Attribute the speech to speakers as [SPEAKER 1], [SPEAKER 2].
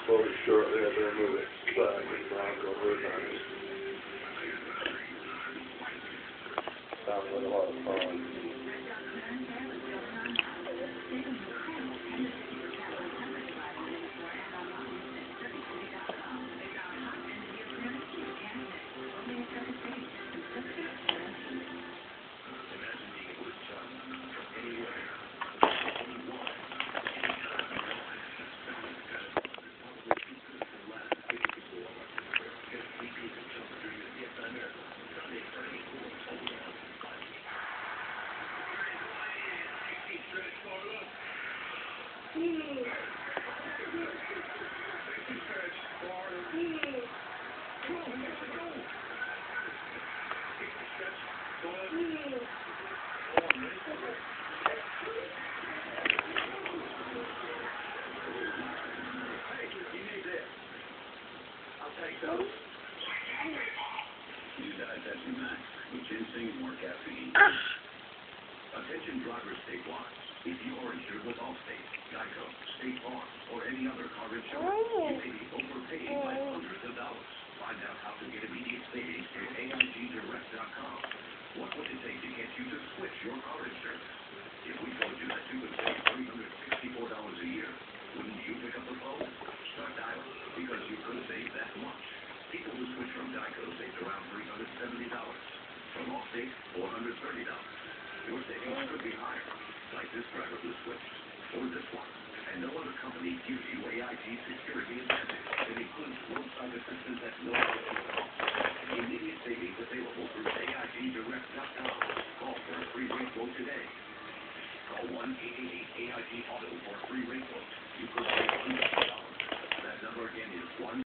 [SPEAKER 1] Slowly, shortly after I move it back and Bronco overtime. Sounds like a lot of fun.
[SPEAKER 2] Attention drivers statewide. If you are insured with Allstate, Geico, State Farm, or any other car insurance, you may be overpaying by hundreds of dollars. Find out how to get immediate savings through AIGdirect.com. What would it take to get you to switch your car insurance? If we told you that you could save $364 a year, wouldn't you pick up the phone? Start dialing, because you could save that much. People who switch from Geico saved around $370. From Allstate, $430. Your savings could be higher, like this driver who switched, or this one. And no other company gives you AIG security advantage that includes roadside assistance at no additional cost. Immediate savings available through AIGdirect.com. Call for a free rate quote today. Call 1-888-AIG-AUTO for a free rate quote. You could save $100. That number again is 1